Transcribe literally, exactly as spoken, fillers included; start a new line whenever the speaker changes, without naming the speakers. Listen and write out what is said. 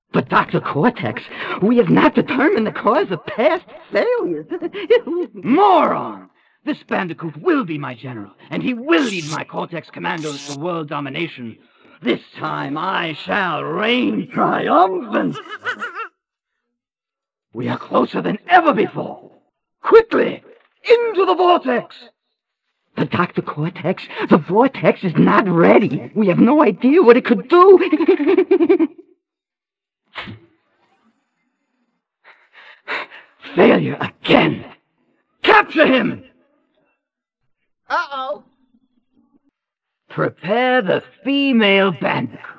But, Doctor Cortex, we have not determined the cause of past failures.
Moron! This Bandicoot will be my general, and he will lead my Cortex commandos to world domination. This time I shall reign triumphant. We are closer than ever before. Quickly, into the vortex!
But, Doctor Cortex, the vortex is not ready. We have no idea what it could do.
Failure again. Capture him!
Uh-oh.
Prepare the female Bandicoot.